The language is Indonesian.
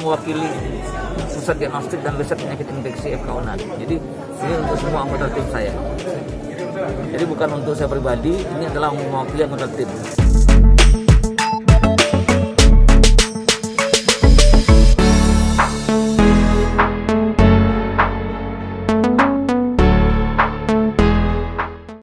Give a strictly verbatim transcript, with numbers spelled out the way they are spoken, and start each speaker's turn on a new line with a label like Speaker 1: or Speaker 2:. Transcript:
Speaker 1: mewakili Pusat Diagnostik dan Riset Penyakit Infeksi F K U N A D. Jadi ini untuk semua anggota tim saya. Jadi bukan untuk saya pribadi, ini adalah mewakili anggota tim.